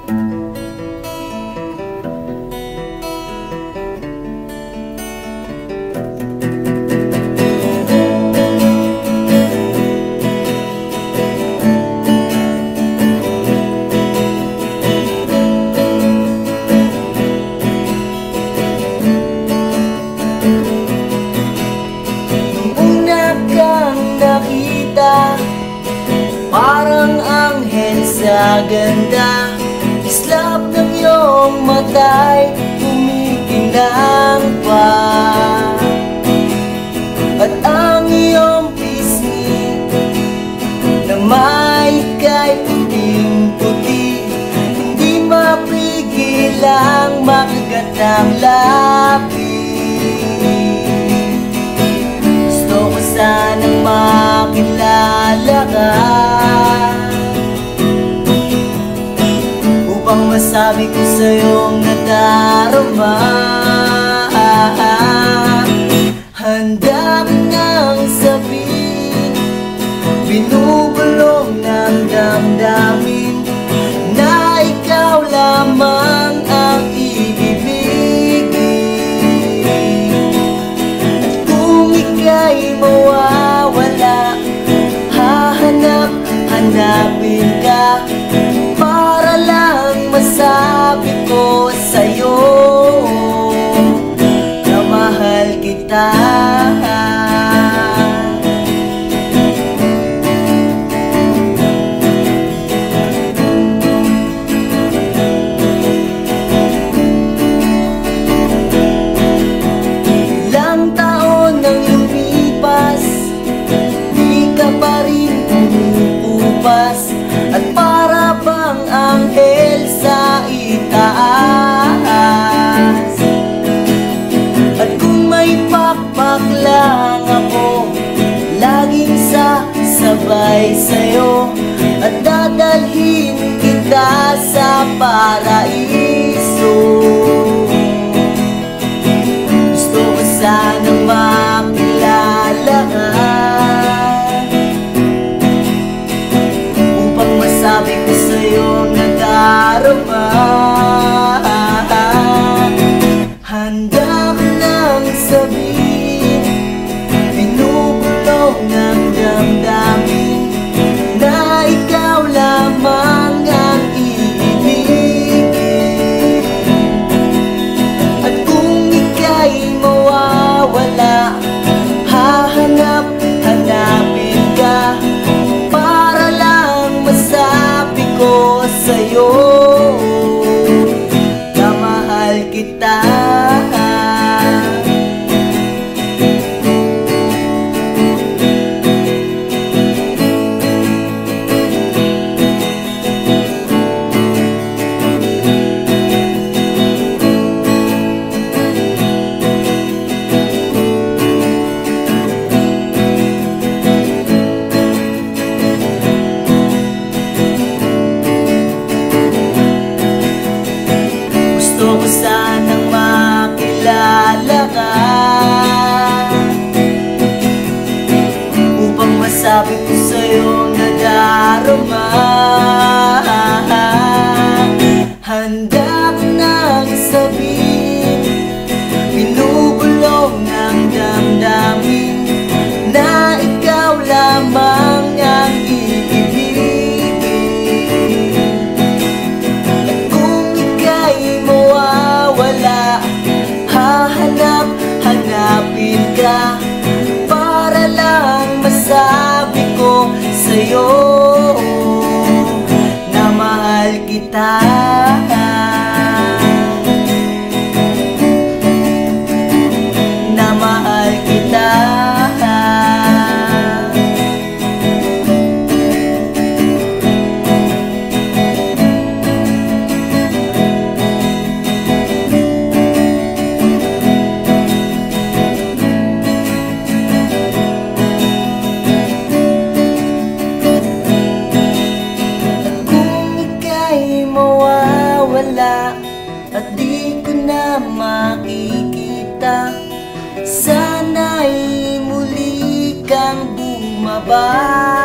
Parang anghel sa ganda, islap ng iyong mata'y kumikinang pa. At ang iyong pisngi na may ika'y puting-puti, hindi mapigil ang makagat ng labi. Gusto ko sanang makilala ka upang masabi ko sa'yong nadarama. Handa ka nang sabihin, binubulong ng damdamin na ikaw lamang ang iibigin. At kung ika'y mawawala, hahanap-hanapin ka para lang masabi ko sa'yo na mahal kita. Ilang taon nang lumipas, di ka pa rin umuupas, at para bang anghel sa itaas. At kung may pakpak lang ako, laging sasabay sa'yo, at dadalhin kita sa paraiso. Gusto ko sanang makilala ka upang masabi ko sa'yo nadarama. Handa ka nang sabihin, binubulong ng damdamin na ikaw lamang ang iibigin. At kung ika'y mawawala, hahanap-hanapin ka para lang masabi ko sa'yo na mahal kita. Gusto ko sanang makilala ka upang masabi ko sa'yo nadarama. Handa ka nang sabihin, binubulong ng damdamin na ikaw lamang ang iibigin. At kung ika'y mawawala, hahanap-hanapin ka para lang masabi ko sa'yo na mahal kita. Na mahal kita. At di ko na makikita, sana'y muli kang bumaba.